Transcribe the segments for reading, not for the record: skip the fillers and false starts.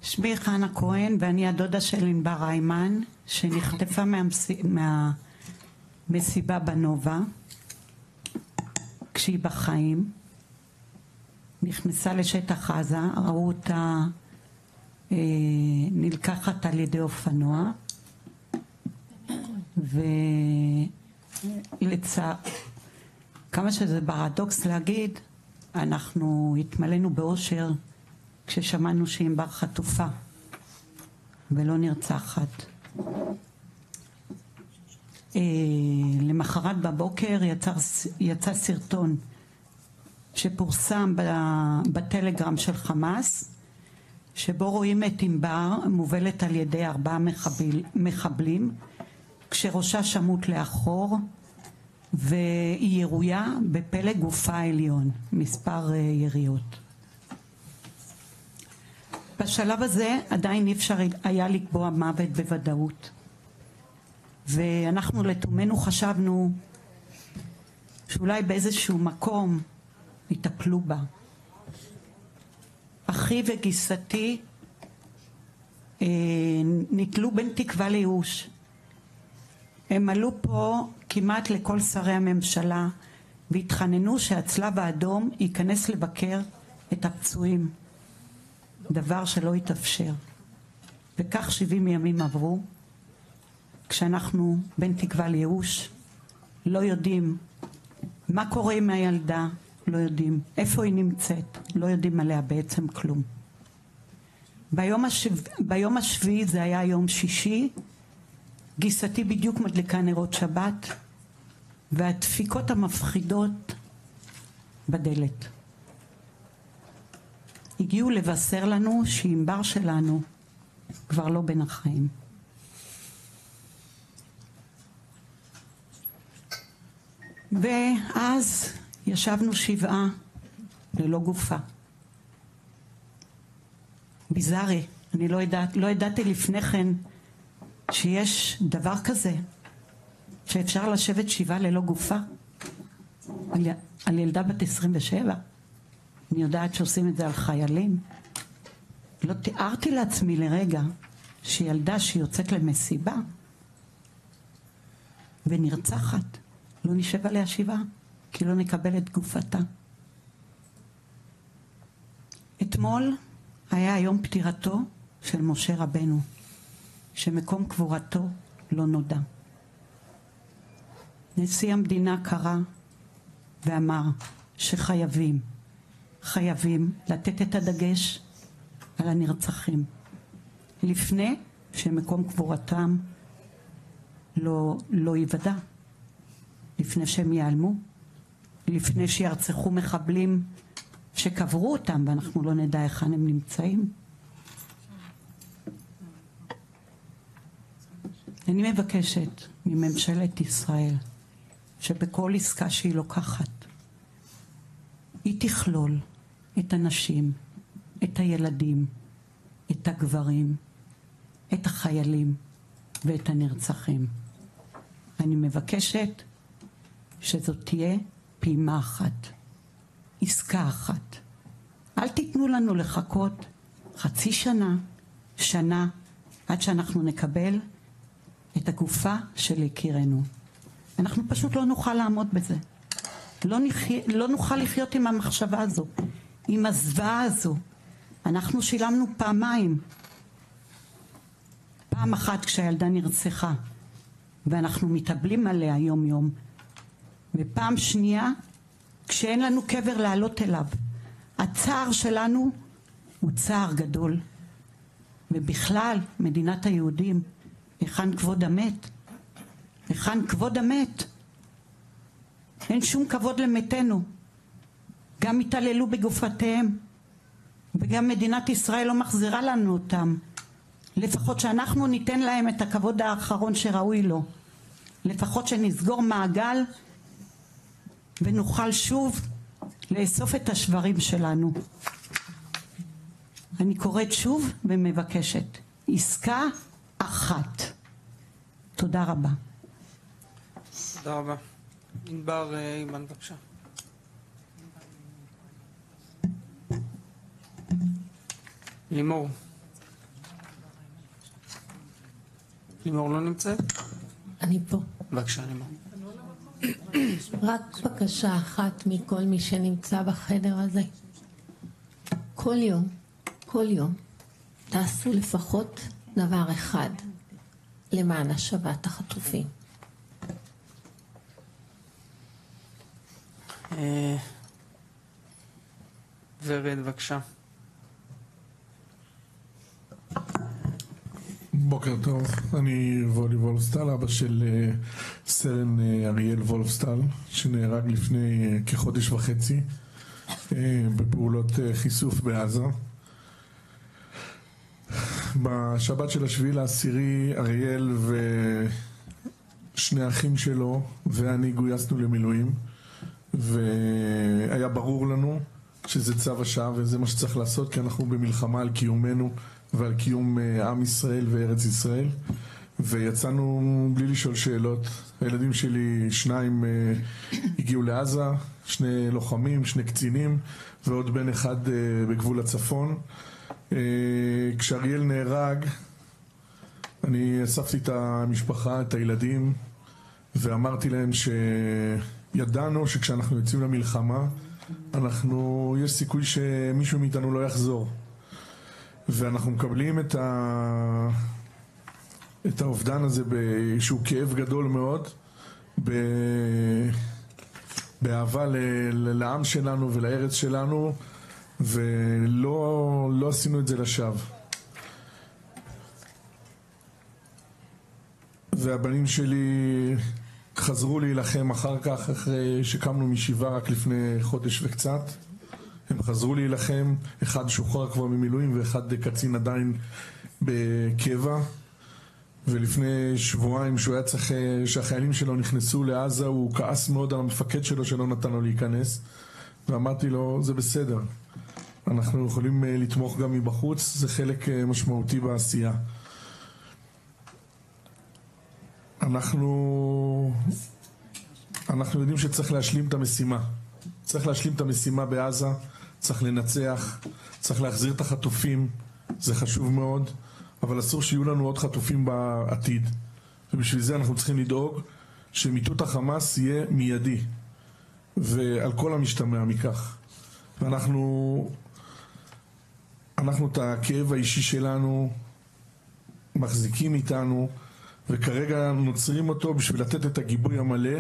שמי חנה כהן ואני הדודה של ענבר היימן שנחטפה מהמסיבה בנובה כשהיא בחיים. נכנסה לשטח עזה, ראו אותה נלקחת על ידי אופנוע כמה שזה פרדוקס להגיד, אנחנו התמלאנו באושר כששמענו שענבר חטופה ולא נרצחת. למחרת בבוקר יצא סרטון שפורסם בטלגרם של חמאס, שבו רואים את ענבר מובלת על ידי 4 מחבלים כשראשה שמוט לאחור והיא ירויה בפלג גופה העליון, מספר יריות. בשלב הזה עדיין אי אפשר היה לקבוע מוות בוודאות, ואנחנו לתומנו חשבנו שאולי באיזשהו מקום יטפלו בה. אחי וגיסתי נתלו בין תקווה לייאוש. הם עלו פה כמעט לכל שרי הממשלה והתחננו שהצלב האדום ייכנס לבקר את הפצועים, דבר שלא התאפשר. וכך 70 ימים עברו, כשאנחנו בין תקווה לייאוש, לא יודעים מה קורה עם הילדה, לא יודעים איפה היא נמצאת, לא יודעים עליה בעצם כלום. ביום השביעי, זה היה יום שישי, גיסתי בדיוק מדליקה נרות שבת והדפיקות המפחידות בדלת. הגיעו לבשר לנו שענבר שלנו כבר לא בין החיים. ואז ישבנו 7 ללא גופה. ביזארי, אני לא ידעתי לפני כן שיש דבר כזה, שאפשר לשבת 7 ללא גופה על ילדה בת 27. אני יודעת שעושים את זה על חיילים. לא תיארתי לעצמי לרגע שילדה שיוצאת למסיבה ונרצחת, לא נשב עליה 7, כי לא נקבל את גופתה. אתמול היה יום פטירתו של משה רבנו, שמקום קבורתו לא נודע. נשיא המדינה קרא ואמר שחייבים לתת את הדגש על הנרצחים, לפני שמקום קבורתם לא ייוודע, לפני שהם ייעלמו, לפני שירצחו מחבלים שקברו אותם ואנחנו לא נדע היכן הם נמצאים. אני מבקשת מממשלת ישראל שבכל עסקה שהיא לוקחת היא תכלול את הנשים, את הילדים, את הגברים, את החיילים ואת הנרצחים. אני מבקשת שזאת תהיה פעימה אחת, עסקה אחת. אל תיתנו לנו לחכות חצי שנה, עד שאנחנו נקבל את הגופה של יקירנו. אנחנו פשוט לא נוכל לעמוד בזה. לא נוכל לחיות עם המחשבה הזו, עם הזוועה הזו. אנחנו שילמנו פעמיים. פעם אחת כשהילדה נרצחה, ואנחנו מתאבלים עליה יום יום. ופעם שנייה, כשאין לנו קבר לעלות אליו. הצער שלנו הוא צער גדול. ובכלל, מדינת היהודים, היכן כבוד המת? היכן כבוד המת? אין שום כבוד למתנו. גם התעללו בגופותיהם, וגם מדינת ישראל לא מחזירה לנו אותם. לפחות שאנחנו ניתן להם את הכבוד האחרון שראוי לו. לפחות שנסגור מעגל ונוכל שוב לאסוף את השברים שלנו. אני קוראת שוב ומבקשת, עסקה אחת. תודה רבה. תודה רבה. ענבר היימן, בבקשה. לימור. לימור לא נמצאת? אני פה. בבקשה, לימור. רק בקשה אחת מכל מי שנמצא בחדר הזה. כל יום, תעשו לפחות דבר אחד למען השבת החטופים. ורד, בבקשה. בוקר טוב, אני וולי וולפסטל, אבא של סרן אריאל וולפסטל, שנהרג לפני כחודש וחצי בפעולות חיסוף בעזה. בשבת של 7/10 אריאל ושני האחים שלו ואני גויסנו למילואים, והיה ברור לנו שזה צו השעה וזה מה שצריך לעשות, כי אנחנו במלחמה על קיומנו ועל קיום עם ישראל וארץ ישראל, ויצאנו בלי לשאול שאלות. הילדים שלי, 2 הגיעו לעזה, 2 לוחמים, 2 קצינים ועוד בן אחד בגבול הצפון. כשאריאל נהרג אני אספתי את המשפחה, את הילדים, ואמרתי להם שידענו שכשאנחנו יוצאים למלחמה יש סיכוי שמישהו מאיתנו לא יחזור, ואנחנו מקבלים את האובדן הזה שהוא כאב גדול מאוד, באהבה לעם שלנו ולארץ שלנו, ולא עשינו את זה לשווא. והבנים שלי חזרו להילחם אחר כך, אחרי שקמנו משבעה רק לפני חודש וקצת. הם חזרו להילחם, אחד שוחרר כבר ממילואים ואחד קצין עדיין בקבע. ולפני שבועיים שהוא היה צריך, שהחיילים שלו נכנסו לעזה, הוא כעס מאוד על המפקד שלו שלא נתן לו להיכנס, ואמרתי לו, זה בסדר, אנחנו יכולים לתמוך גם מבחוץ, זה חלק משמעותי בעשייה. אנחנו יודעים שצריך להשלים את המשימה. צריך להשלים את המשימה בעזה, צריך לנצח, צריך להחזיר את החטופים, זה חשוב מאוד, אבל אסור שיהיו לנו עוד חטופים בעתיד. ובשביל זה אנחנו צריכים לדאוג שמיטוט החמאס יהיה מיידי, ועל כל המשתמע מכך. ואנחנו את הכאב האישי שלנו מחזיקים איתנו, וכרגע נוצרים אותו בשביל לתת את הגיבוי המלא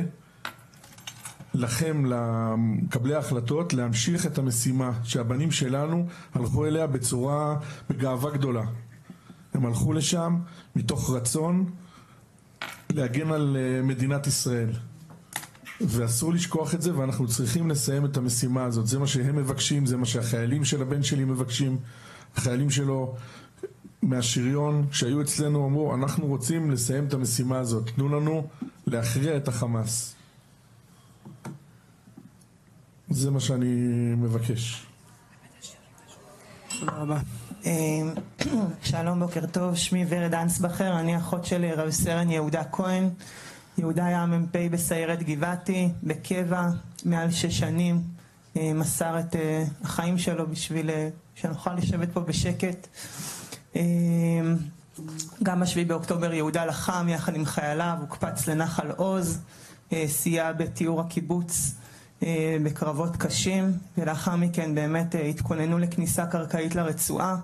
לכם, לקבלי ההחלטות, להמשיך את המשימה שהבנים שלנו הלכו אליה בגאווה גדולה. הם הלכו לשם מתוך רצון להגן על מדינת ישראל, ואסור לשכוח את זה, ואנחנו צריכים לסיים את המשימה הזאת. זה מה שהם מבקשים, זה מה שהחיילים של הבן שלי מבקשים. החיילים שלו מהשריון שהיו אצלנו אמרו, אנחנו רוצים לסיים את המשימה הזאת, תנו לנו להכריע את החמאס. זה מה שאני מבקש. תודה רבה. שלום, בוקר טוב, שמי ורד אנסבכר, אני אחות של רב סרן יהודה כהן. יהודה היה מ"פ בסיירת גבעתי, בקבע, מעל 6 שנים, מסר את החיים שלו בשביל שנוכל לשבת פה בשקט. גם ב7 באוקטובר יהודה לחם יחד עם חייליו, הוקפץ לנחל עוז, סייע בתיאור הקיבוץ בקרבות קשים, ולאחר מכן באמת התכוננו לכניסה קרקעית לרצועה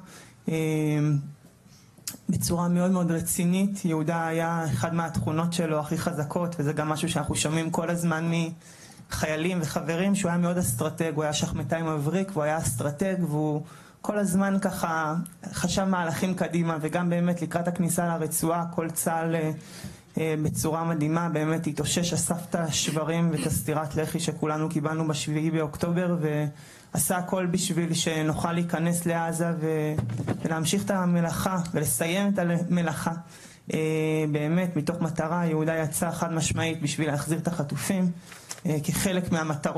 בצורה מאוד מאוד רצינית. יהודה היה אחד מהתכונות שלו הכי חזקות, וזה גם משהו שאנחנו שומעים כל הזמן מחיילים וחברים, שהוא היה מאוד אסטרטג, הוא היה שחמטאי מבריק והוא היה אסטרטג, והוא כל הזמן ככה חשב מהלכים קדימה, וגם באמת לקראת הכניסה לרצועה כל צה"ל בצורה מדהימה באמת התאושש, אסף את השברים ואת הסתירת לחי שכולנו קיבלנו ב7 באוקטובר, ועשה הכל בשביל שנוכל להיכנס לעזה ולהמשיך את המלאכה ולסיים את המלאכה. באמת מתוך מטרה, יהודה יצא חד משמעית בשביל להחזיר את החטופים, כחלק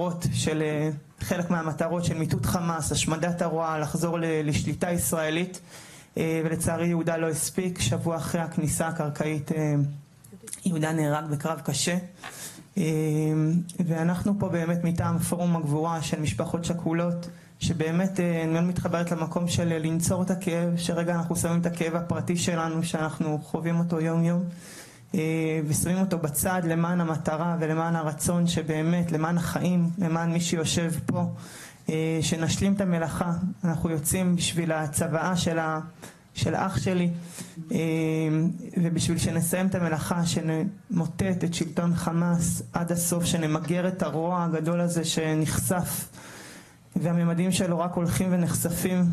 מהמטרות של מיטוט חמאס, השמדת הרוע, לחזור לשליטה ישראלית, ולצערי יהודה לא הספיק. שבוע אחרי הכניסה הקרקעית יהודה נהרג בקרב קשה, ואנחנו פה באמת מטעם פורום הגבורה של משפחות שכולות שבאמת אני מאוד מתחברת למקום של לנצור את הכאב, שרגע אנחנו שמים את הכאב הפרטי שלנו שאנחנו חווים אותו יום יום, ושמים אותו בצד למען המטרה ולמען הרצון שבאמת, למען החיים, למען מי שיושב פה, שנשלים את המלאכה. אנחנו יוצאים בשביל הצוואה של אח שלי, ובשביל שנסיים את המלאכה, שנמוטט את שלטון חמאס עד הסוף, שנמגר את הרוע הגדול הזה שנחשף, והממדים שלו רק הולכים ונחשפים,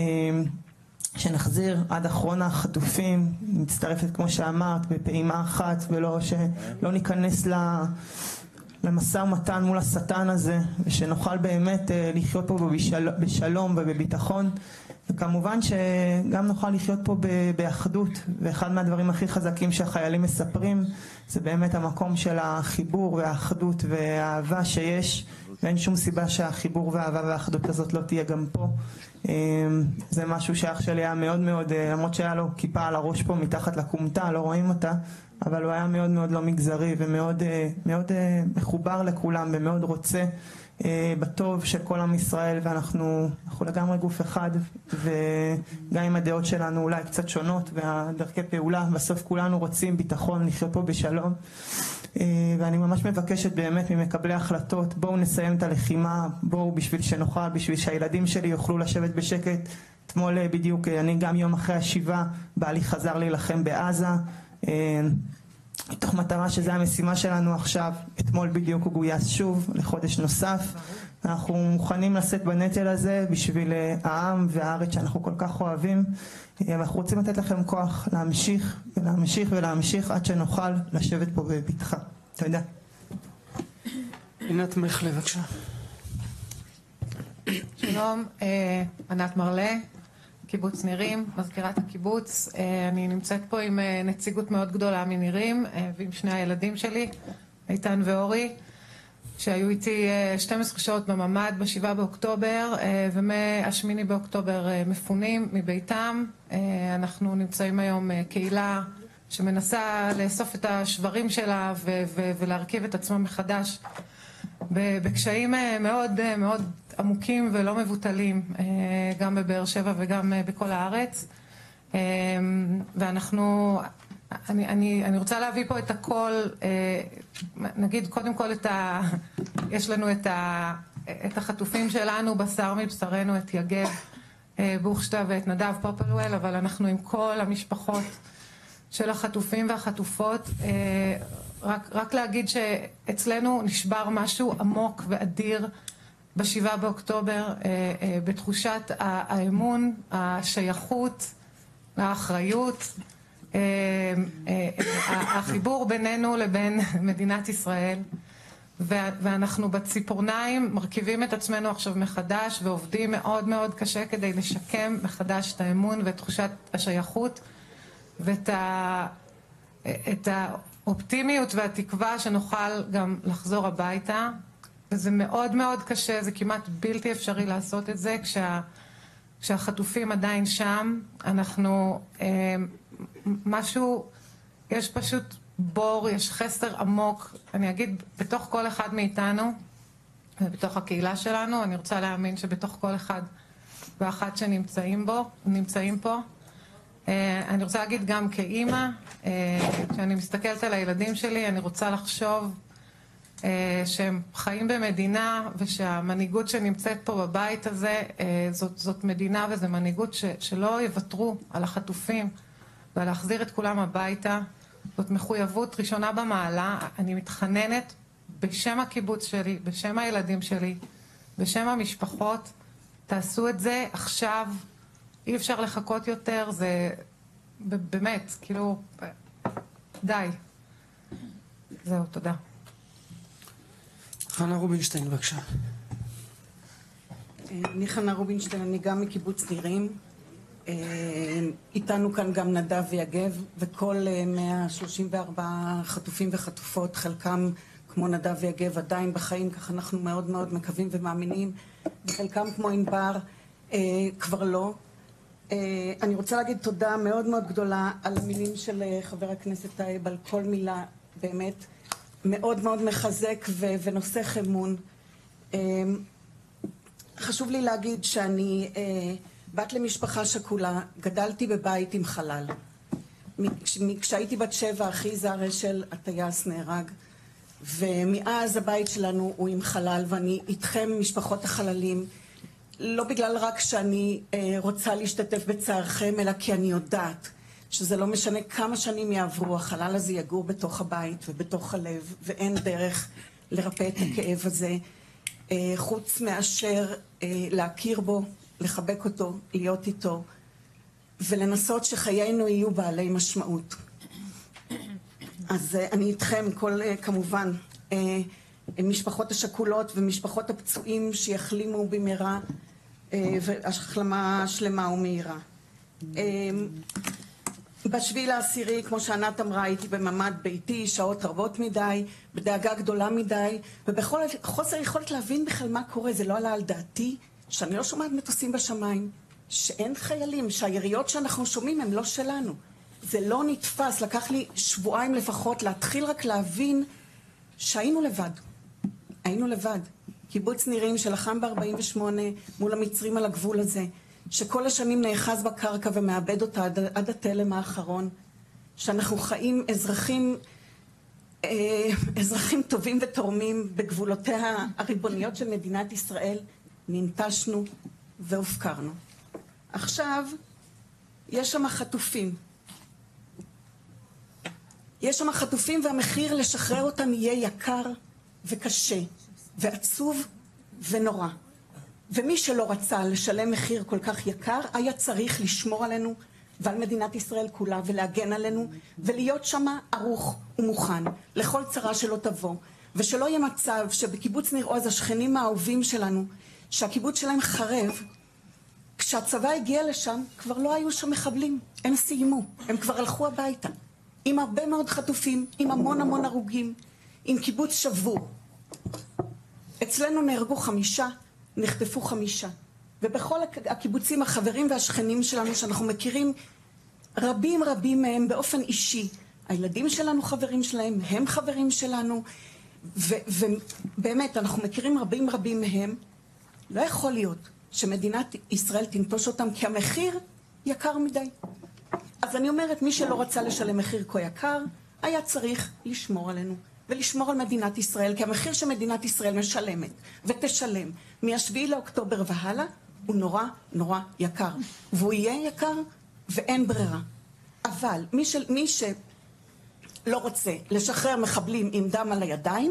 שנחזיר עד אחרון החטופים, מצטרפת כמו שאמרת בפעימה אחת, ולא שלא ניכנס למשא ומתן מול השטן הזה, ושנוכל באמת לחיות פה בשלום ובביטחון, וכמובן שגם נוכל לחיות פה באחדות. ואחד מהדברים הכי חזקים שהחיילים מספרים זה באמת המקום של החיבור והאחדות והאהבה שיש, ואין שום סיבה שהחיבור והאהבה והאחדות הזאת לא תהיה גם פה. זה משהו שאח שלי היה מאוד מאוד, למרות שהיה לו כיפה על הראש פה מתחת לקומתה, לא רואים אותה, אבל הוא היה מאוד מאוד לא מגזרי ומאוד מאוד מחובר לכולם ומאוד רוצה בטוב של כל עם ישראל, ואנחנו לגמרי גוף אחד, וגם אם הדעות שלנו אולי קצת שונות והדרכי פעולה, בסוף כולנו רוצים ביטחון, לחיות פה בשלום. ואני ממש מבקשת באמת ממקבלי ההחלטות, בואו נסיים את הלחימה, בואו בשביל שנוכל, בשביל שהילדים שלי יוכלו לשבת בשקט. אתמול בדיוק, אני גם יום אחרי השבעה, בעלי חזר להילחם בעזה, מתוך מטרה שזה המשימה שלנו עכשיו. אתמול בדיוק הוא גויס שוב לחודש נוסף. אנחנו מוכנים לשאת בנטל הזה בשביל העם והארץ שאנחנו כל כך אוהבים, ואנחנו רוצים לתת לכם כוח להמשיך ולהמשיך ולהמשיך עד שנוכל לשבת פה בביטחה. תודה. עינת מחלה, בבקשה. שלום, ענת מרלה, קיבוץ נירים, מזכירת הקיבוץ. אני נמצאת פה עם נציגות מאוד גדולה מנירים, ועם שני הילדים שלי, איתן ואורי, שהיו איתי 12 שעות בממ"ד ב7 באוקטובר, ומה8 באוקטובר מפונים מביתם. אנחנו נמצאים היום קהילה שמנסה לאסוף את השברים שלה ולהרכיב את עצמה מחדש, בקשיים מאוד מאוד עמוקים ולא מבוטלים, גם בבאר שבע וגם בכל הארץ. ואנחנו, אני רוצה להביא פה את הכל, נגיד קודם כל יש לנו את החטופים שלנו, בשר מבשרנו, את יגב בוכשטה ואת נדב פופלוול, אבל אנחנו עם כל המשפחות של החטופים והחטופות. רק להגיד שאצלנו נשבר משהו עמוק ואדיר ב7 באוקטובר, בתחושת האמון, השייכות, האחריות, החיבור בינינו לבין מדינת ישראל, ואנחנו בציפורניים מרכיבים את עצמנו עכשיו מחדש ועובדים מאוד מאוד קשה כדי לשקם מחדש את האמון ואת תחושת השייכות ואת האופטימיות והתקווה שנוכל גם לחזור הביתה. וזה מאוד מאוד קשה, זה כמעט בלתי אפשרי לעשות את זה כשהחטופים עדיין שם. אנחנו משהו, יש פשוט בור, יש חסר עמוק, אני אגיד, בתוך כל אחד מאיתנו ובתוך הקהילה שלנו. אני רוצה להאמין שבתוך כל אחד ואחת שנמצאים פה. אני רוצה להגיד גם כאימא, כשאני מסתכלת על הילדים שלי, אני רוצה לחשוב שהם חיים במדינה, ושהמנהיגות שנמצאת פה בבית הזה, זאת מדינה וזו מנהיגות שלא יוותרו על החטופים ולהחזיר את כולם הביתה. זאת מחויבות ראשונה במעלה. אני מתחננת בשם הקיבוץ שלי, בשם הילדים שלי, בשם המשפחות, תעשו את זה עכשיו. אי אפשר לחכות יותר, זה באמת, כאילו, די. זהו, תודה. חנה רובינשטיין, בבקשה. אני חנה רובינשטיין, אני גם מקיבוץ נירים. איתנו כאן גם נדב ויגב, וכל 134 חטופים וחטופות, חלקם כמו נדב ויגב עדיין בחיים, כך אנחנו מאוד מאוד מקווים ומאמינים, וחלקם כמו ענבר כבר לא. אני רוצה להגיד תודה מאוד מאוד גדולה על המילים של חבר הכנסת טייב, על כל מילה באמת מאוד מאוד מחזק ונושך אמון. חשוב לי להגיד שאני בת למשפחה שכולה, גדלתי בבית עם חלל. כשהייתי בת 7, אחי זר אשל, הטייס, נהרג, ומאז הבית שלנו הוא עם חלל, ואני איתכם משפחות החללים, לא בגלל רק שאני רוצה להשתתף בצערכם, אלא כי אני יודעת שזה לא משנה כמה שנים יעברו, החלל הזה יגור בתוך הבית ובתוך הלב, ואין דרך לרפא את הכאב הזה, חוץ מאשר להכיר בו, לחבק אותו, להיות איתו, ולנסות שחיינו יהיו בעלי משמעות. אז אני איתכם, כמובן, משפחות השכולות ומשפחות הפצועים שיחלימו במהרה, והחלמה שלמה ומהירה. ב7/10, כמו שענת אמרה, הייתי בממד ביתי, שעות רבות מדי, בדאגה גדולה מדי, ובכל חוסר יכולת להבין בכלל מה קורה. זה לא עלה על דעתי, שאני לא שומעת מטוסים בשמיים, שאין חיילים, שהיריות שאנחנו שומעים הם לא שלנו. זה לא נתפס, לקח לי שבועיים לפחות להתחיל רק להבין שהיינו לבד. היינו לבד. קיבוץ נירים שלחם ב-48 מול המצרים על הגבול הזה, שכל השנים נאחז בקרקע ומאבד אותה עד התלם האחרון, שאנחנו חיים אזרחים טובים ותורמים בגבולותיה הריבוניות של מדינת ישראל, ננטשנו והופקרנו. עכשיו יש שם חטופים. יש שם חטופים, והמחיר לשחרר אותם יהיה יקר וקשה ועצוב ונורא. ומי שלא רצה לשלם מחיר כל כך יקר, היה צריך לשמור עלינו ועל מדינת ישראל כולה ולהגן עלינו ולהיות שם ערוך ומוכן לכל צרה שלא תבוא. ושלא יהיה מצב שבקיבוץ ניר עוז השכנים האהובים שלנו, שהקיבוץ שלהם חרב, כשהצבא הגיע לשם כבר לא היו שם מחבלים, הם סיימו, הם כבר הלכו הביתה. עם הרבה מאוד חטופים, עם המון הרוגים, עם קיבוץ שבור. אצלנו נהרגו 5, נחטפו 5. ובכל הקיבוצים החברים והשכנים שלנו שאנחנו מכירים, רבים מהם באופן אישי. הילדים שלנו חברים שלהם, הם חברים שלנו, ובאמת אנחנו מכירים רבים מהם. לא יכול להיות שמדינת ישראל תנטוש אותם כי המחיר יקר מדי. אז אני אומרת, מי שלא רצה לשלם מחיר כה יקר, היה צריך לשמור עלינו ולשמור על מדינת ישראל, כי המחיר שמדינת ישראל משלמת ותשלם מ7 לאוקטובר והלאה הוא נורא יקר, והוא יהיה יקר ואין ברירה. אבל מי שלא רוצה לשחרר מחבלים עם דם על הידיים,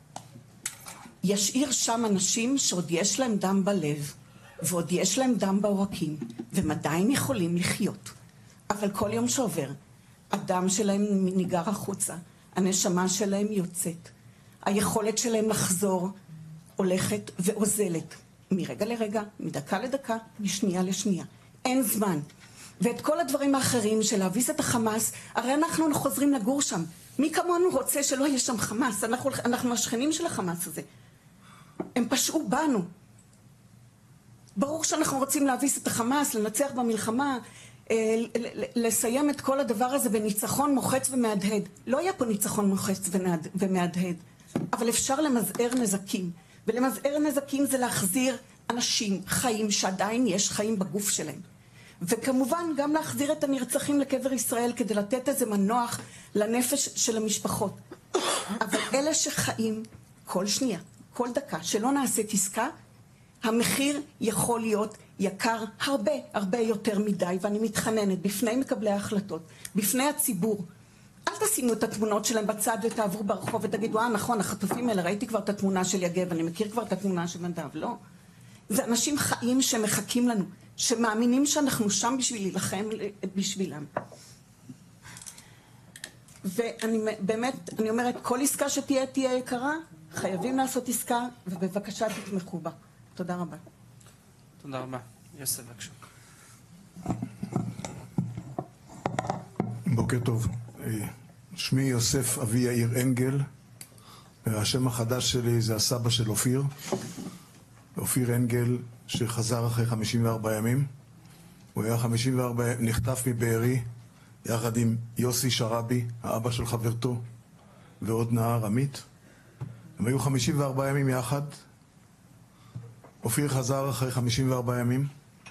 ישאיר שם אנשים שעוד יש להם דם בלב ועוד יש להם דם בעורקים והם עדיין יכולים לחיות. אבל כל יום שעובר, הדם שלהם ניגר החוצה, הנשמה שלהם יוצאת, היכולת שלהם לחזור הולכת ואוזלת, מרגע לרגע, מדקה לדקה, משנייה לשנייה. אין זמן. ואת כל הדברים האחרים של להביס את החמאס, הרי אנחנו חוזרים לגור שם. מי כמונו רוצה שלא יהיה שם חמאס? אנחנו השכנים של החמאס הזה. הם פשעו בנו. ברור שאנחנו רוצים להביס את החמאס, לנצח במלחמה, לסיים את כל הדבר הזה בניצחון מוחץ ומהדהד. לא היה פה ניצחון מוחץ ומהדהד, אבל אפשר למזער נזקים. ולמזער נזקים זה להחזיר אנשים חיים שעדיין יש חיים בגוף שלהם. וכמובן גם להחזיר את הנרצחים לקבר ישראל כדי לתת איזה מנוח לנפש של המשפחות. אבל אלה שחיים כל שנייה, כל דקה, שלא נעשית עסקה, המחיר יכול להיות יקר הרבה יותר מדי, ואני מתחננת בפני מקבלי ההחלטות, בפני הציבור. אל תשימו את התמונות שלהם בצד ותעברו ברחוב ותגידו, נכון, החטופים האלה, ראיתי כבר את התמונה של יגב, אני מכיר כבר את התמונה של נדב. לא. זה אנשים חיים שמחכים לנו, שמאמינים שאנחנו שם בשביל להילחם בשבילם. ואני באמת, אני אומרת, כל עסקה שתהיה יקרה, חייבים לעשות עסקה, ובבקשה תתמכו בה. תודה רבה. תודה רבה. יוסף, בבקשה. בוקר טוב. שמי יוסף אבי יאיר אנגל. השם החדש שלי זה הסבא של אופיר. אופיר אנגל שחזר אחרי 54 ימים. הוא היה 54, נחטף מבארי יחד עם יוסי שרבי, האבא של חברתו, ועוד נער עמית. הם היו 54 ימים יחד. אופיר חזר אחרי 54 ימים,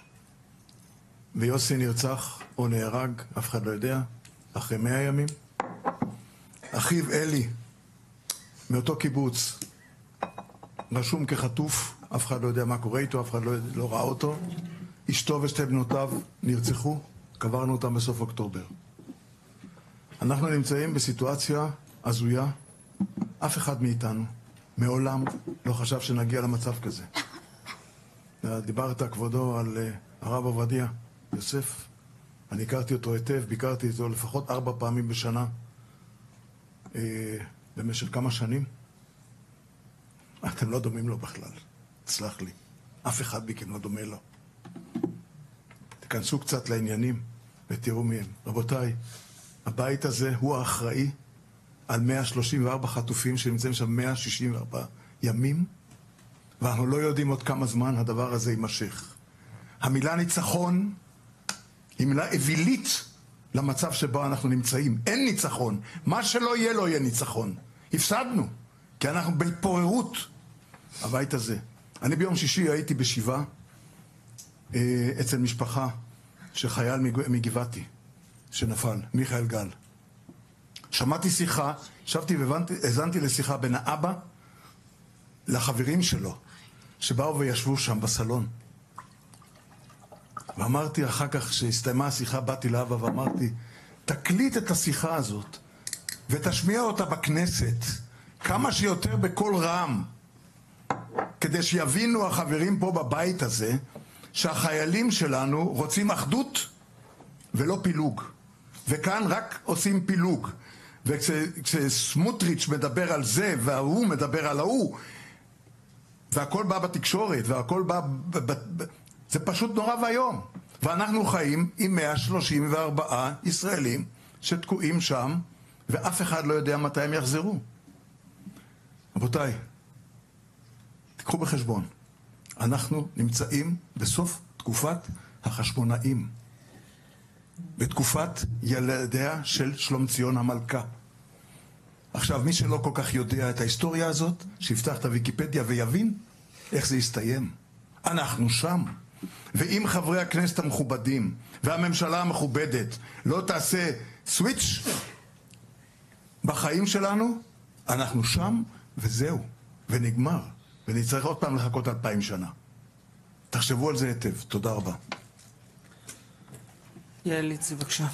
ויוסי נרצח או נהרג, אף אחד לא יודע, אחרי 100 ימים. אחיו אלי, מאותו קיבוץ, רשום כחטוף, אף אחד לא יודע מה קורה איתו, אף אחד לא ראה אותו. אשתו ושתי בנותיו נרצחו, קברנו אותם בסוף אוקטובר. אנחנו נמצאים בסיטואציה הזויה, אף אחד מאיתנו מעולם לא חשב שנגיע למצב כזה. דיברת, כבודו, על הרב עובדיה יוסף. אני הכרתי אותו היטב, ביקרתי אותו לפחות 4 פעמים בשנה במשך כמה שנים. אתם לא דומים לו בכלל, תסלח לי. אף אחד מכם לא דומה לו. תכנסו קצת לעניינים ותראו מהם. רבותיי, הבית הזה הוא האחראי על 134 חטופים שנמצאים שם 164 ימים, ואנחנו לא יודעים עוד כמה זמן הדבר הזה יימשך. המילה ניצחון היא מילה אווילית למצב שבו אנחנו נמצאים. אין ניצחון. מה שלא יהיה לא יהיה ניצחון. הפסדנו, כי אנחנו בהתפוררות. הבית הזה. אני ביום שישי הייתי בשבעה אצל משפחה שחייל מגבעתי שנפל, מיכאל גל. שמעתי שיחה, ישבתי והאזנתי לשיחה בין האבא לחברים שלו, שבאו וישבו שם בסלון. ואמרתי אחר כך, כשהסתיימה השיחה, באתי לאבא ואמרתי, תקליט את השיחה הזאת ותשמיע אותה בכנסת כמה שיותר בקול רם, כדי שיבינו החברים פה בבית הזה שהחיילים שלנו רוצים אחדות ולא פילוג, וכאן רק עושים פילוג. וכשסמוטריץ' מדבר על זה והוא מדבר על ההוא והכל בא בתקשורת והכל בא זה פשוט נורא והיום. ואנחנו חיים עם 134 ישראלים שתקועים שם ואף אחד לא יודע מתי הם יחזרו. רבותיי, תיקחו בחשבון, אנחנו נמצאים בסוף תקופת החשמונאים, בתקופת ילדיה של שלומציון המלכה. עכשיו, מי שלא כל כך יודע את ההיסטוריה הזאת, שיפתח את הוויקיפדיה ויבין איך זה יסתיים. אנחנו שם. ואם חברי הכנסת המכובדים והממשלה המכובדת לא תעשה סוויץ' בחיים שלנו, אנחנו שם וזהו, ונגמר. ונצטרך עוד פעם לחכות 2000 שנה. תחשבו על זה היטב. תודה רבה. יעל ליצי, בבקשה.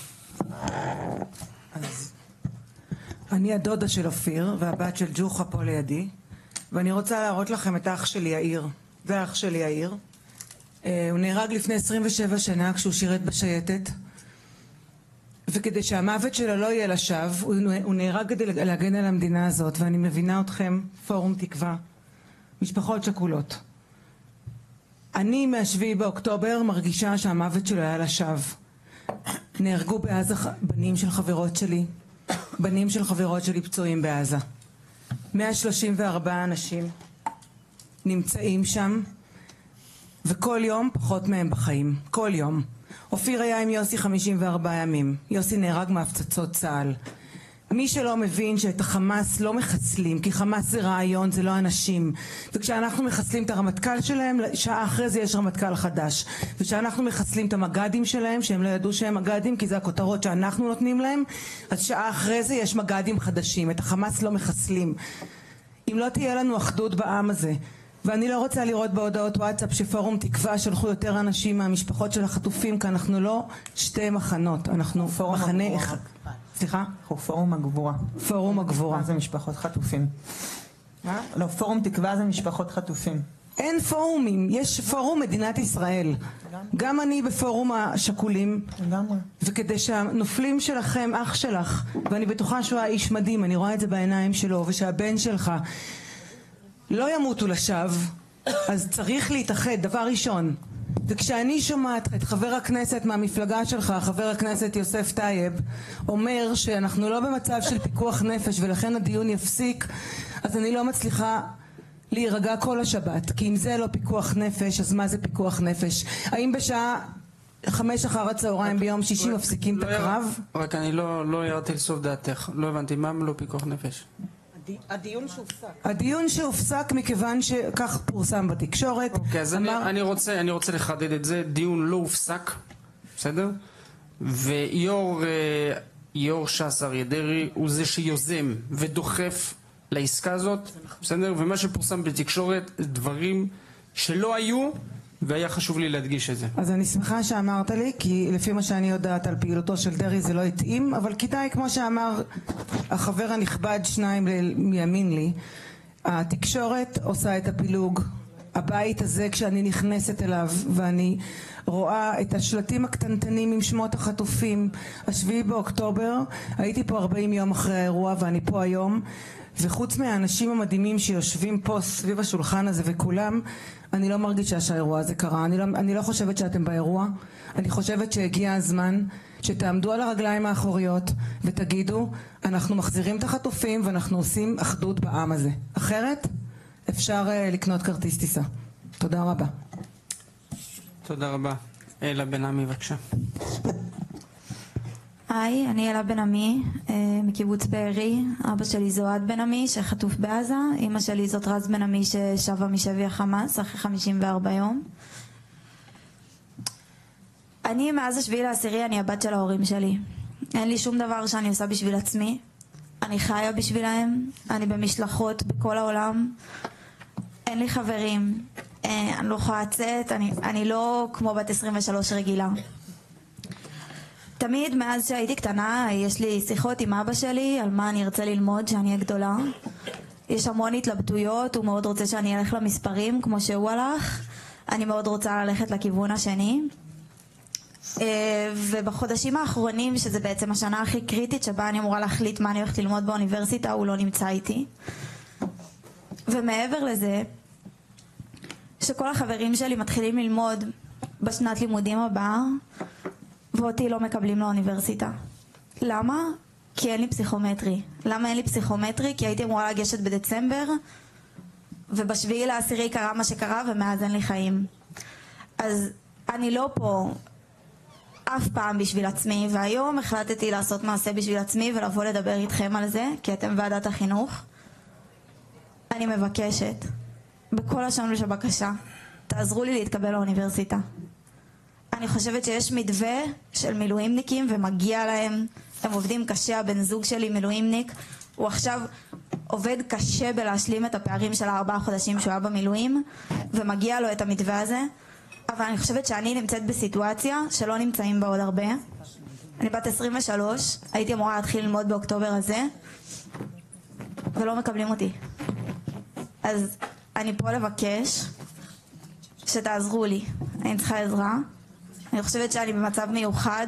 אז אני הדודה של אופיר והבת של ג'וחה פה לידי, ואני רוצה להראות לכם את האח שלי יאיר. זה האח שלי יאיר. הוא נהרג לפני 27 שנה כשהוא שירת בשייטת, וכדי שהמוות שלו לא יהיה לשווא, הוא נהרג כדי להגן על המדינה הזאת, ואני מבינה אתכם, פורום תקווה, משפחות שכולות. אני מ-7 באוקטובר מרגישה שהמוות שלו היה לשווא. נהרגו בעזה בנים של חברות שלי, בנים של חברות שלי פצועים בעזה. 134 אנשים נמצאים שם, וכל יום פחות מהם בחיים, כל יום. אופיר היה עם יוסי 54 ימים, יוסי נהרג מהפצצות צה"ל. מי שלא מבין שאת החמאס לא מחסלים, כי חמאס זה רעיון, זה לא אנשים. וכשאנחנו מחסלים את הרמטכ"ל שלהם, שעה אחרי זה יש רמטכ"ל חדש. וכשאנחנו מחסלים את המג"דים שלהם, שהם לא ידעו שהם מג"דים, כי זה הכותרות שאנחנו נותנים להם, אז שעה אחרי זה יש מג"דים חדשים. את החמאס לא מחסלים. אם לא תהיה לנו אחדות בעם הזה, ואני לא רוצה לראות בהודעות וואטסאפ שפורום תקווה שלחו יותר אנשים מהמשפחות של החטופים, כי אנחנו לא שתי מחנות, אנחנו מחנה אחד. סליחה? אנחנו פורום הגבורה. פורום הגבורה. זה משפחות חטופים. מה? לא, פורום תקווה זה משפחות חטופים. אין פורומים, יש פורום מדינת ישראל. גם אני בפורום השכולים. לגמרי. וכדי שהנופלים שלכם, אח שלך, ואני בטוחה שהוא היה איש מדהים, אני רואה את זה בעיניים שלו, ושהבן שלך לא ימותו לשווא, אז צריך להתאחד, דבר ראשון. וכשאני שומעת את חבר הכנסת מהמפלגה שלך, חבר הכנסת יוסף טייב, אומר שאנחנו לא במצב של פיקוח נפש ולכן הדיון יפסיק, אז אני לא מצליחה להירגע כל השבת, כי אם זה לא פיקוח נפש, אז מה זה פיקוח נפש? האם בשעה 5 אחר הצהריים ביום שישי מפסיקים את הקרב? רק אני לא ירדתי לסוף דעתך, לא הבנתי, מה לא פיקוח נפש? הדיון שהופסק מכיוון שכך פורסם בתקשורת. אוקיי, אז אני רוצה לחדד את זה. דיון לא הופסק, בסדר? ויו"ר ש"ס אריה דרעי הוא זה שיוזם ודוחף לעסקה הזאת, בסדר? ומה שפורסם בתקשורת דברים שלא היו, והיה חשוב לי להדגיש את זה. אז אני שמחה שאמרת לי, כי לפי מה שאני יודעת על פעילותו של דרעי זה לא התאים, אבל כדאי, כמו שאמר החבר הנכבד שניים מימין לי, התקשורת עושה את הפילוג. הבית הזה, כשאני נכנסת אליו ואני רואה את השלטים הקטנטנים עם שמות החטופים, 7 באוקטובר, הייתי פה 40 יום אחרי האירוע ואני פה היום, וחוץ מהאנשים המדהימים שיושבים פה סביב השולחן הזה וכולם, אני לא מרגישה שהאירוע הזה קרה. אני לא חושבת שאתם באירוע. אני חושבת שהגיע הזמן שתעמדו על הרגליים האחוריות ותגידו, אנחנו מחזירים את החטופים ואנחנו עושים אחדות בעם הזה. אחרת אפשר לקנות כרטיס טיסה. תודה רבה. תודה רבה. אלה בן עמי, בבקשה. היי, אני אלה בן עמי, מקיבוץ בארי. אבא שלי זוהד בן עמי שחטוף בעזה, אמא שלי זאת רז בן עמי ששבה משבי החמאס אחרי 54 יום. אני מאז 7/10 אני הבת של ההורים שלי. אין לי שום דבר שאני עושה בשביל עצמי, אני חיה בשבילהם, אני במשלחות בכל העולם, אין לי חברים, אני לא יכולה לצאת, אני לא כמו בת 23 רגילה. תמיד מאז שהייתי קטנה יש לי שיחות עם אבא שלי על מה אני ארצה ללמוד שאני אהיה גדולה. יש המון התלבטויות, הוא מאוד רוצה שאני אלך למספרים כמו שהוא הלך, אני מאוד רוצה ללכת לכיוון השני. ובחודשים האחרונים, שזה בעצם השנה הכי קריטית שבה אני אמורה להחליט מה אני הולכת ללמוד באוניברסיטה, הוא לא נמצא איתי. ומעבר לזה, שכל החברים שלי מתחילים ללמוד בשנת לימודים הבאה, ואותי לא מקבלים לאוניברסיטה. למה? כי אין לי פסיכומטרי. למה אין לי פסיכומטרי? כי הייתי אמורה לגשת בדצמבר, וב7/10 קרה מה שקרה, ומאז אין לי חיים. אז אני לא פה אף פעם בשביל עצמי, והיום החלטתי לעשות מעשה בשביל עצמי ולבוא לדבר איתכם על זה, כי אתם ועדת החינוך. אני מבקשת, בכל לשון של בקשה, תעזרו לי להתקבל לאוניברסיטה. אני חושבת שיש מתווה של מילואימניקים ומגיע להם, הם עובדים קשה, הבן זוג שלי מילואימניק, הוא עכשיו עובד קשה בלהשלים את הפערים של 4 חודשים שהוא היה במילואים, ומגיע לו את המתווה הזה, אבל אני חושבת שאני נמצאת בסיטואציה שלא נמצאים בה עוד הרבה. אני בת 23, הייתי אמורה להתחיל ללמוד באוקטובר הזה, ולא מקבלים אותי. אז אני פה לבקש שתעזרו לי, אני צריכה עזרה. אני חושבת שאני במצב מיוחד,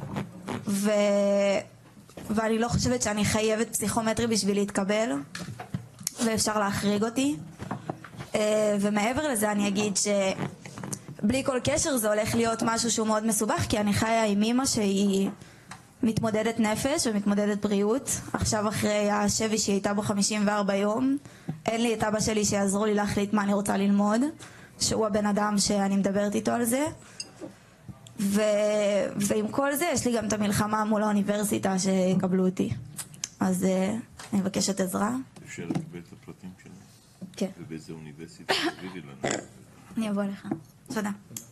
ואני לא חושבת שאני חייבת פסיכומטרי בשביל להתקבל, ואפשר להחריג אותי. ומעבר לזה אני אגיד שבלי כל קשר זה הולך להיות משהו שהוא מאוד מסובך, כי אני חיה עם אמא שהיא מתמודדת נפש ומתמודדת בריאות. עכשיו אחרי השבי שהיא הייתה בו 54 יום, אין לי את אבא שלי שיעזור לי להחליט מה אני רוצה ללמוד, שהוא הבן אדם שאני מדברת איתו על זה. ועם כל זה יש לי גם את המלחמה מול האוניברסיטה שיקבלו אותי. אז אני מבקשת עזרה. אפשר לקבל את הפרטים שלנו? כן. ובאיזה אוניברסיטה תביאי לנו? אני אבוא לך. תודה.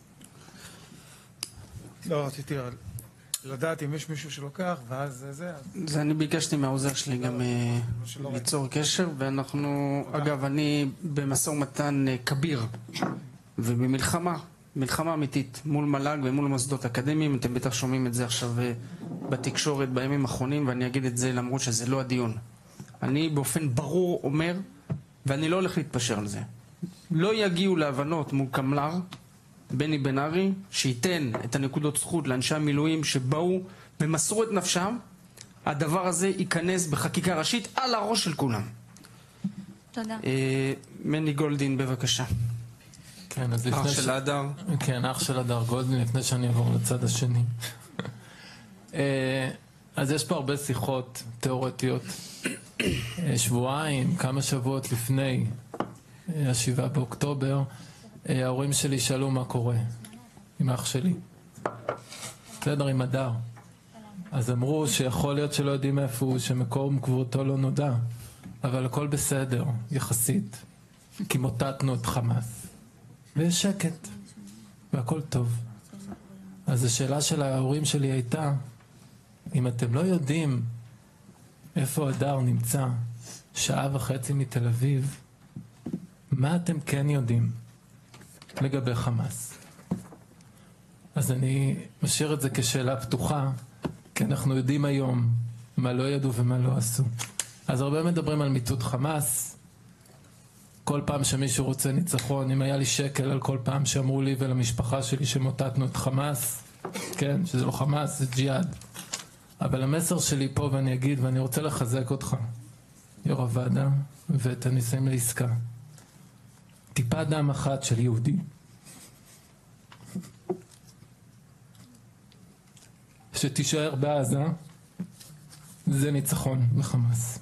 לא, רציתי לדעת אם יש מישהו שלוקח, ואז זה. זה אני ביקשתי מהעוזר שלי גם ליצור קשר, ואנחנו, אגב, אני במשא ומתן כביר ובמלחמה. מלחמה אמיתית מול מל"ג ומול מוסדות אקדמיים. אתם בטח שומעים את זה עכשיו בתקשורת בימים האחרונים, ואני אגיד את זה למרות שזה לא הדיון. אני באופן ברור אומר, ואני לא הולך להתפשר על זה, לא יגיעו להבנות מול קמל"ר בני בן ארי שייתן את הנקודות זכות לאנשי המילואים שבאו ומסרו את נפשם, הדבר הזה ייכנס בחקיקה ראשית על הראש של כולם. תודה. מני גולדין, בבקשה. כן, אז אח של הדר. כן, אח של הדר גולדין, לפני שאני אעבור לצד השני. אז יש פה הרבה שיחות תיאורטיות. שבועיים, כמה שבועות לפני 7 באוקטובר, ההורים שלי שאלו מה קורה עם אח שלי. בסדר, עם הדר. אז אמרו שיכול להיות שלא יודעים איפה הוא, שמקום קבורתו לא נודע. אבל הכל בסדר, יחסית, כי מוטטנו את חמאס. ויש שקט, והכל טוב. אז השאלה של ההורים שלי הייתה, אם אתם לא יודעים איפה הדר נמצא 1.5 שעה מתל אביב, מה אתם כן יודעים לגבי חמאס? אז אני משאיר את זה כשאלה פתוחה, כי אנחנו יודעים היום מה לא ידעו ומה לא עשו. אז הרבה מדברים על מיטוט חמאס. כל פעם שמישהו רוצה ניצחון, אם היה לי שקל על כל פעם שאמרו לי ולמשפחה שלי שמוטטנו את חמאס, כן, שזה לא חמאס, זה ג'יהאד. אבל המסר שלי פה, ואני אגיד, ואני רוצה לחזק אותך, יו"ר הוועדה, ואת הניסים לעסקה. טיפה דם אחת של יהודי, שתישאר בעזה, זה ניצחון בחמאס.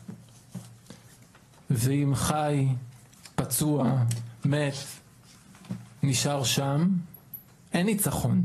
ואם חי, פצוע, מת, נשאר שם, אין ניצחון.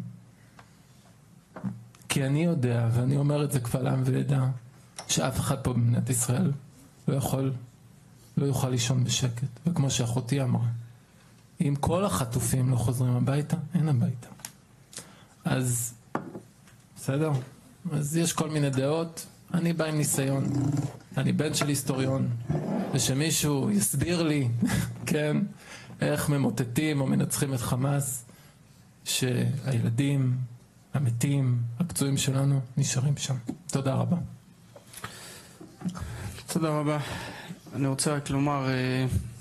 כי אני יודע, ואני אומר את זה קבל עם ועדה, שאף אחד פה במדינת ישראל לא יוכל לישון בשקט. וכמו שאחותי אמרה, אם כל החטופים לא חוזרים הביתה, אין הביתה. אז בסדר? אז יש כל מיני דעות, אני בא עם ניסיון, אני בן של היסטוריון, ושמישהו יסביר לי, כן, איך ממוטטים או מנצחים את חמאס, שהילדים, המתים, הפצועים שלנו נשארים שם. תודה רבה. תודה רבה. אני רוצה רק לומר,